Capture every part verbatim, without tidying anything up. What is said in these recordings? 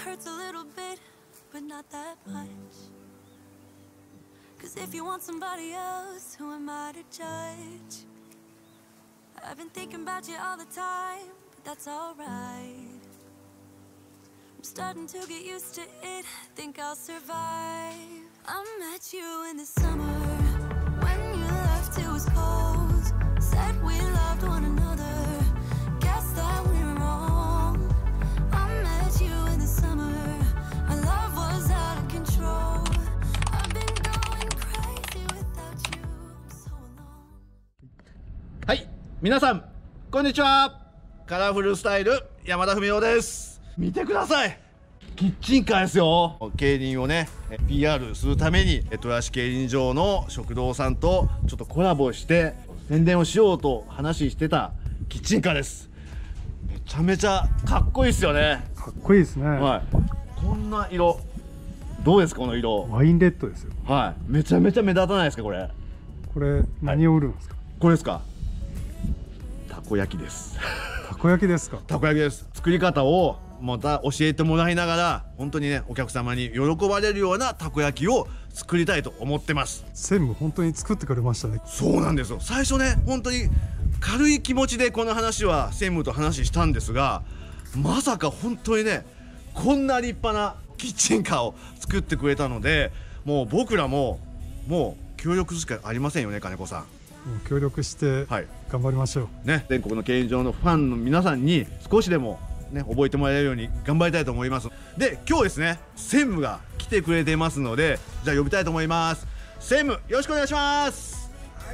hurts a little bit, but not that much. Cause if you want somebody else, who am I to judge? I've been thinking about you all the time, but that's alright. I'm starting to get used to it, think I'll survive. I met you in the summer, when you left it was cold. Said we loved one another, guess that we're wrong. I met you in the summer, our love was out of control. I've been going crazy without you, I'm so alone. はい、皆さんこんにちは。カラフルスタイル山田文雄です。見てください、キッチンカーですよ。競輪をね ピーアール するために豊橋競輪場の食堂さんとちょっとコラボして宣伝をしようと話してたキッチンカーです。めちゃめちゃかっこいいですよね。 かっこいいですね。 はい、こんな色どうですか？この色ワインレッドですよ。 はい、めちゃめちゃ目立たないですか？これこれ何を売るんですか？はい、 これですか？たこ焼きです。 たこ焼きですか？ たこ焼きです。作り方をまた教えてもらいながら、本当にねお客様に喜ばれるようなたこ焼きを作りたいと思ってます。 専務本当に作ってくれましたね。 そうなんですよ。最初ね本当に軽い気持ちでこの話は専務と話したんですが、まさか本当にねこんな立派なキッチンカーを作ってくれたので、もう僕らももう協力しかありませんよね、金子さん。 もう協力して頑張りましょう。 はい、ね、全国の競輪場のファンの皆さんに少しでもね、覚えてもらえるように頑張りたいと思います。で、今日ですね専務が来てくれてますので、じゃあ呼びたいと思います。専務よろしくお願いします。はい、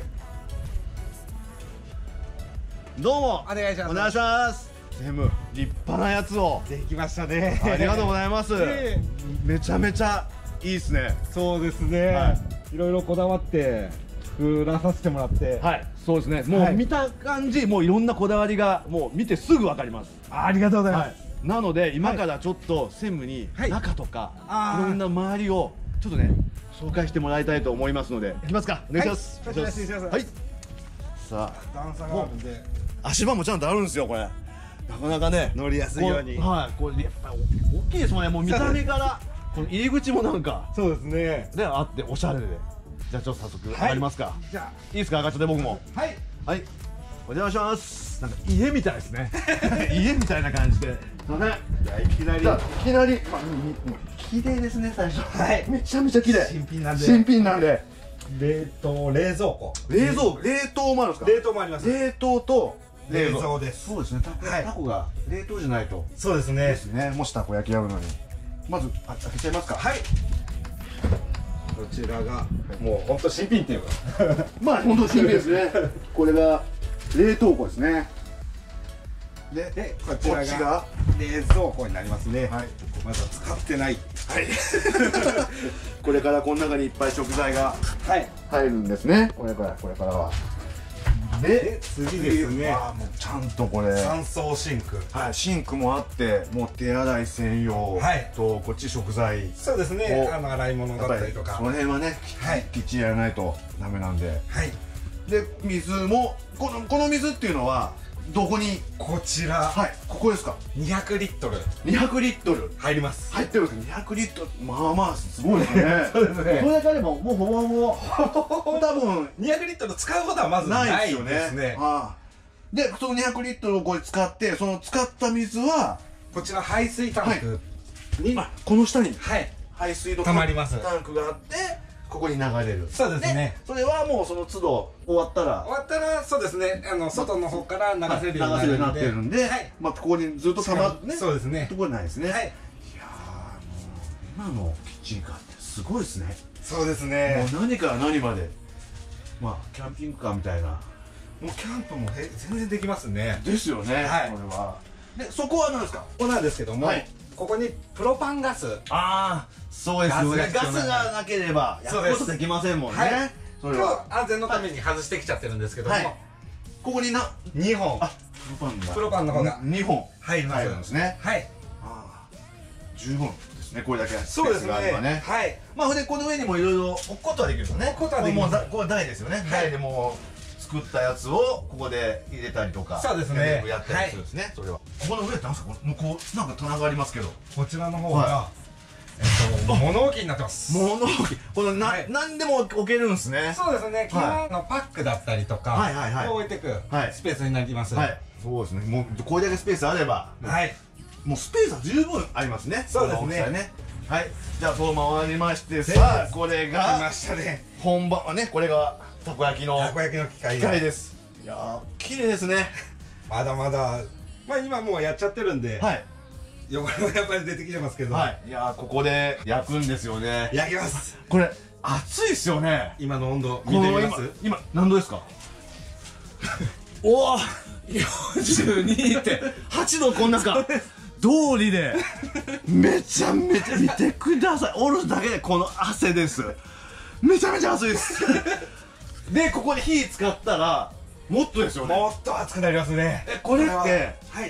どうもお願いします。 お願いします。専務立派なやつをできましたね。 ありがとうございます。 えー、 めちゃめちゃいいですね。 そうですね、はい、いろいろこだわって作らさせてもらって、 はい、そうですね。もう見た感じ、はい、もういろんなこだわりがもう見てすぐわかります。 ありがとうございます。はい、 なので今からちょっと専務に中とか、はい、いろんな周りをちょっとね紹介してもらいたいと思いますので、いきますか。お願いします。 はい、 はい、さあ段差があるんで足場もちゃんとあるんですよ。これなかなかね乗りやすいように。 はい、これやっぱり大きいですもんね。もう見た目からこの入り口もなんかそうですねであっておしゃれで。じゃあちょっと早速入りますか。じゃあいいですか？ガチャで僕も。はいはい、お邪魔します。なんか家みたいですね。家みたいな感じで。すみません。 じゃあいきなりいきなり綺麗ですね最初。 はい。 めちゃめちゃ綺麗。 新品なんで。 新品なんで。 冷凍冷蔵庫。 冷蔵冷凍もあるんですか？ 冷凍もあります。 冷凍と冷蔵です。 そうですね。タコが冷凍じゃないと。 そうですね。 ですね。もしたこ焼きやるのに。まず開けちゃいますか。 はい。こちらがもう本当新品っていうかまあ本当新品ですね。これが冷凍庫ですね。 で、でこちらが冷蔵庫になりますね。はい。まだ使ってない。 はい。これからこの中にいっぱい食材が入るんですね。これからこれからは。 で次ですね。 ああもうちゃんとこれ。 三層シンク。 はい。シンクもあってもう手洗い専用。はい。とこっち食材。 そうですね。あの洗い物だったりとか。 その辺はね。はい。きっちりやらないとダメなんで。はい。で水もこのこの水っていうのは。どこに？ こちら。 はい。ここですか？ にひゃくリットル。 にひゃくリットル入ります。 入ってるんですか？にひゃくリットル。まあまあすごいですね。 そうですね。 それだけあればもうほぼほぼ多分にひゃくリットル使うことはまずないですね。 ああ。でそのにひゃくリットルをこれ使ってその使った水はこちら排水タンクにこの下にはい排水道溜まりますタンクがあって。ここに流れる。 そうですね。 それはもうその都度終わったら終わったらそうですね。あの外の方から流せるようになってるんで、まあここにずっと溜まってね。 そうですね。 ところないですね。はい。いやーもう今のキッチンカーってすごいですね。 そうですね。 もう何から何まで、まあキャンピングカーみたいな。 もうキャンプも全然できますね。 ですよね。はい。これは。でそこは何ですか？ここなんですけども。ここにプロパンガス。ああ、そうですよね。ガスがなければ焼くことできませんもんね。 今日安全のために外してきちゃってるんですけども、 ここになにほん。プロパンの方がにほん入ります。 ね。 はい。 十分ですね。これだけそうですね。はい。 まあでこの上にもいろいろ置くことはできるよね。置くことはできる。もうこれ台ですよね。台でもう作ったやつをここで入れたりとか、 そうですね、 やったりするんですね。それはここの上ってなんですか？向こうなんか棚がありますけど、 こちらの方がえっと物置になってます。 物置、このな何でも置けるんですね。 そうですね、基本のパックだったりとかを置いていくスペースになります。はい、 そうですね。もうこれだけスペースあれば、はい、もうスペースは十分ありますね。 そうですね。 はい、じゃあそう回りまして、さあこれがましたね。 本場はね、これがたこ焼きのたこ焼きの機械です。いやー綺麗ですね。 まだまだ、まあ今もうやっちゃってるんで、はい、汚れもやっぱり出てきてますけど、はい、いやーここで焼くんですよね。焼きます。これ熱いですよね。今の温度見てみます？今何度ですか？おお、よんじゅうにてんはちど、こんなか通りでめちゃめちゃ見てください。おるだけでこの汗です。めちゃめちゃ熱いですでここに火使ったらもっとですよね。もっと熱くなりますね。えこれって、はい、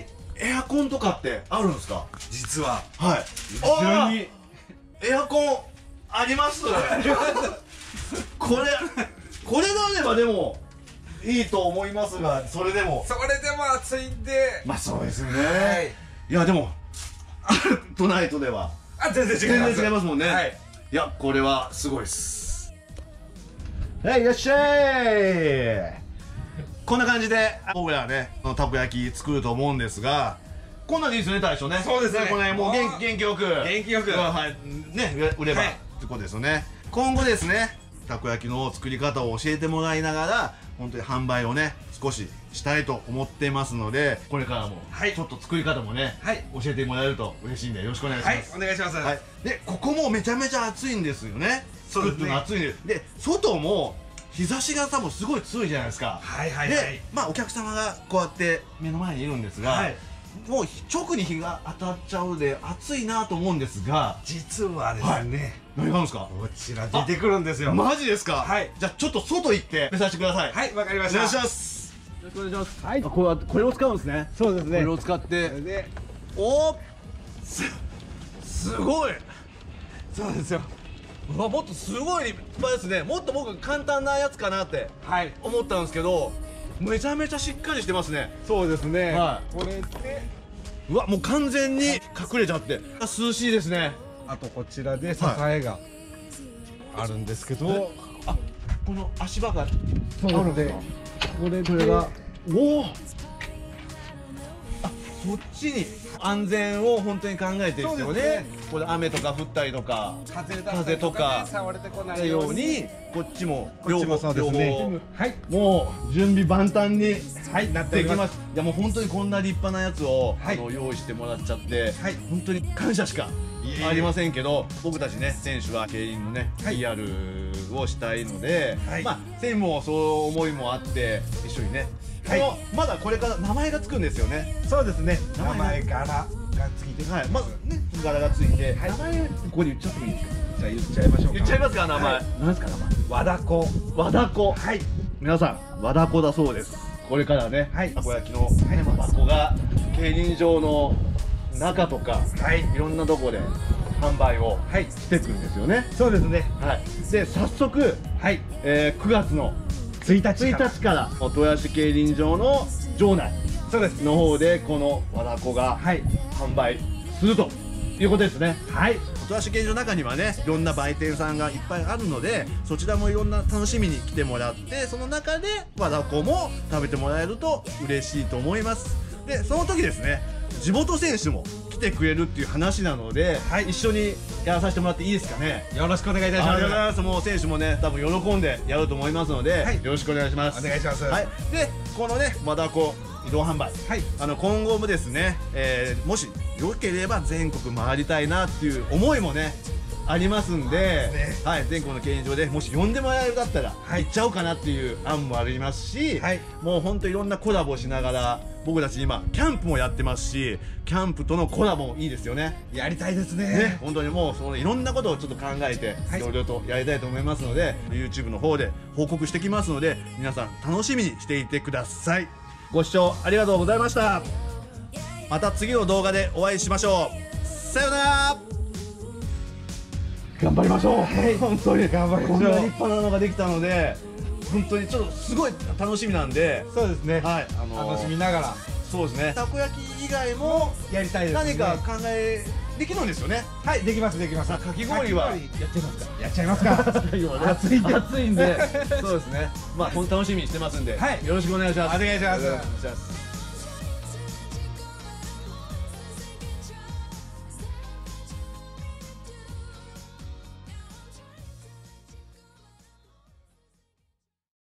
エアコンとかってあるんですか？実ははい、後ろにエアコンありますこれこれがあればでもいいと思いますが、それでもそれでも暑いんで、まあそうですね。はい、いやでもトナイトではあ全然違います。全然違いますもんね。はい、いやこれはすごいです。はい、いらっしゃい。こんな感じで僕らはねたこ焼き作ると思うんですが、こんなんでいいですよね大将ね。そうですね。これもう元気元気よく元気よくはいね売ればってことですよね。今後ですねたこ焼きの作り方を教えてもらいながら本当に販売をね少ししたいと思ってますので、これからもちょっと作り方もね教えてもらえると嬉しいんでよろしくお願いします。はい、お願いします。はい、でここもめちゃめちゃ暑いんですよね。作っての暑いんで、で外も日差しが多分すごい強いじゃないですか。はいはいはい。でまあお客様がこうやって目の前にいるんですが、はい、もう直に日が当たっちゃうので暑いなと思うんですが、実はですね、はい、何があるんですか？こちら出てくるんですよ。マジですか？はい。じゃあちょっと外行って見させてください。はい、わかりました。お願いします。よろしくお願いします。はい。これこれを使うんですね。そうですね。これを使ってで、おお、すすごい。そうですよ。うわ、もっとすごい立派ですね。もっと僕簡単なやつかなって思ったんですけど、めちゃめちゃしっかりしてますね。そうですね。はい。これでうわもう完全に隠れちゃって涼しいですね。あとこちらで支えがあるんですけど、はい、あこの足場があるのでこれこれがおおあそっちに安全を本当に考えてるんですよね。これ雨とか降ったりとか風とか触れてこないようにこっちも両方両方はいもう準備万端になってきます。いやもう本当にこんな立派なやつをあの用意してもらっちゃって本当に感謝しかありませんけど、僕たちね選手は競輪のね ピーアール をしたいので、まあ専務もそう思いもあって一緒にね。はい、まだこれから名前がつくんですよね。そうですね。名前柄がついて、はい、まずね柄がついて、名前ここで言っちゃってもいいですか？じゃあ言っちゃいましょうか。言っちゃいますか名前。何ですか名前？和田子。和田子。はい。皆さん和田子だそうです。これからね、たこ焼きの和田子が競輪場の中とか、はい、いろんなとこで販売をしていくんですよね。そうですね。はい。で早速、はい、えー、くがつのついたちから豊橋競輪場の場内の方でこの和田子が販売するということですね。はい、豊橋競輪場の中にはねいろんな売店さんがいっぱいあるので、そちらもいろんな楽しみに来てもらって、その中で和田子も食べてもらえると嬉しいと思います。でその時ですね地元選手も来てくれるっていう話なので、はい、一緒にやらさせてもらっていいですかね。よろしくお願いいたします。ありがとうございます。もう選手もね多分喜んでやると思いますので、はい、よろしくお願いします。お願いします。はい、でこのね和田子移動販売、はい、あの今後もですね、えー、もしよければ全国回りたいなっていう思いもねありますんで、ね、はい、全国の競輪場でもし呼んでもらえるだったら、はい、行っちゃおうかなっていう案もありますし、はい、もう本当いろんなコラボしながら僕たち今キャンプもやってますし、キャンプとのコラボもいいですよね。やりたいですね。ね、本当にもうそのいろんなことをちょっと考えていろいろとやりたいと思いますので、はい、YouTube の方で報告してきますので皆さん楽しみにしていてください。ご視聴ありがとうございました。また次の動画でお会いしましょう。さようなら。頑張りましょう。はい、本当に頑張りましょう。こんな立派なのができたので本当にちょっとすごい楽しみなんで、 そうですね、 はい、あのー楽しみながらそうですね、たこ焼き以外もやりたいですね。 何か考えできるんですよね。 はい、できますできます。 かき氷はかき氷やっちゃいますか。やっちゃいますか。暑い暑いんで。 そうですね、まあ本当楽しみにしてますんで、 はいよろしくお願いします。 お願いしますお願いします。